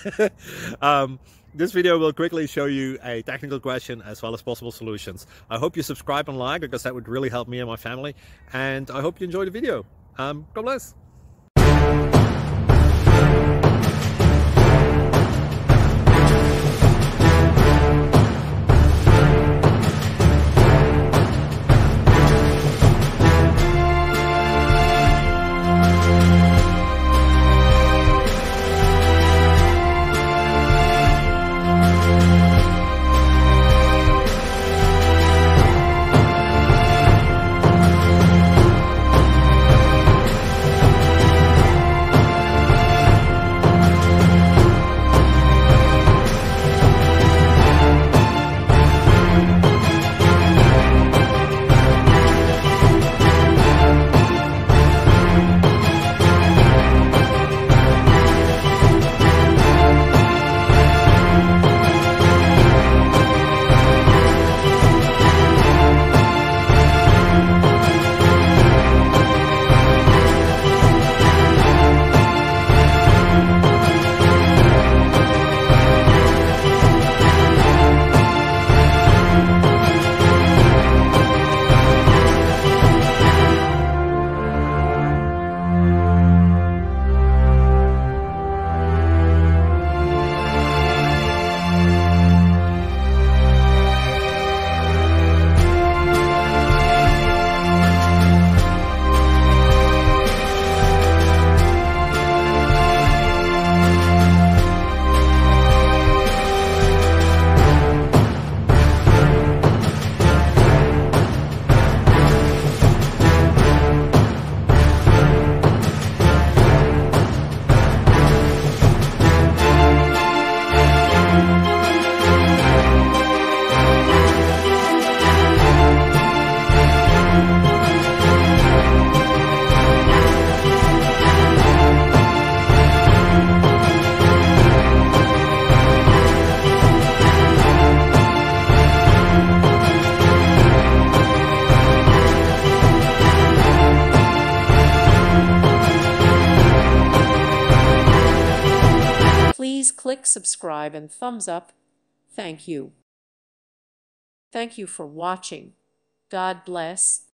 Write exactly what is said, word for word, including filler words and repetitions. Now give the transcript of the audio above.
um, this video will quickly show you a technical question as well as possible solutions. I hope you subscribe and like, because that would really help me and my family. And I hope you enjoy the video. Um, God bless. Please click subscribe and thumbs up. Thank you. Thank you for watching. God bless.